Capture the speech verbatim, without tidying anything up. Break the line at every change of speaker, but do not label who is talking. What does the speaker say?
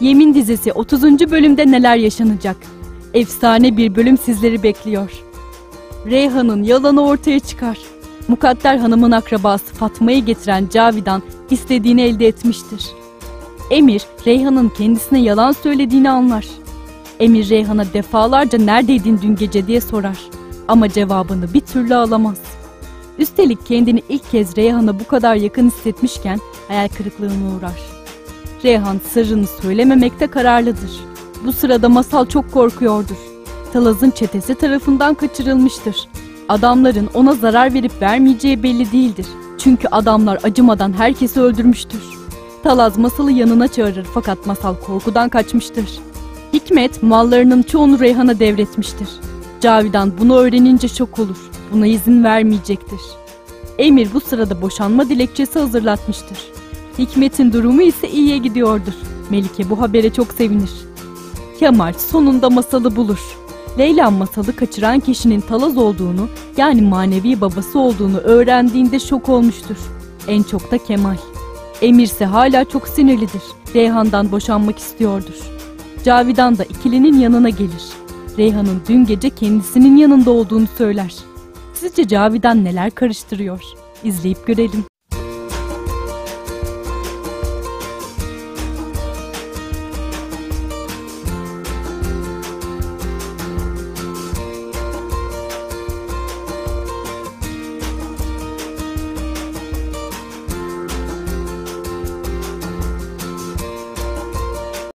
Yemin dizisi otuzuncu bölümde neler yaşanacak? Efsane bir bölüm sizleri bekliyor. Reyhan'ın yalanı ortaya çıkar. Mukadder Hanım'ın akrabası Fatma'yı getiren Cavidan istediğini elde etmiştir. Emir, Reyhan'ın kendisine yalan söylediğini anlar. Emir Reyhan'a defalarca "Neredeydin dün gece?" diye sorar. Ama cevabını bir türlü alamaz. Üstelik kendini ilk kez Reyhan'a bu kadar yakın hissetmişken hayal kırıklığına uğrar. Reyhan sırrını söylememekte kararlıdır. Bu sırada Masal çok korkuyordur. Talaz'ın çetesi tarafından kaçırılmıştır. Adamların ona zarar verip vermeyeceği belli değildir. Çünkü adamlar acımadan herkesi öldürmüştür. Talaz Masal'ı yanına çağırır fakat Masal korkudan kaçmıştır. Hikmet mallarının çoğunu Reyhan'a devretmiştir. Cavidan bunu öğrenince şok olur. Buna izin vermeyecektir. Emir bu sırada boşanma dilekçesi hazırlatmıştır. Hikmet'in durumu ise iyiye gidiyordur. Melike bu habere çok sevinir. Kemal sonunda Masal'ı bulur. Leyla Masal'ı kaçıran kişinin Talaz olduğunu, yani manevi babası olduğunu öğrendiğinde şok olmuştur. En çok da Kemal. Emir ise hala çok sinirlidir. Reyhan'dan boşanmak istiyordur. Cavidan da ikilinin yanına gelir. Reyhan'ın dün gece kendisinin yanında olduğunu söyler. Sizce Cavidan neler karıştırıyor? İzleyip görelim.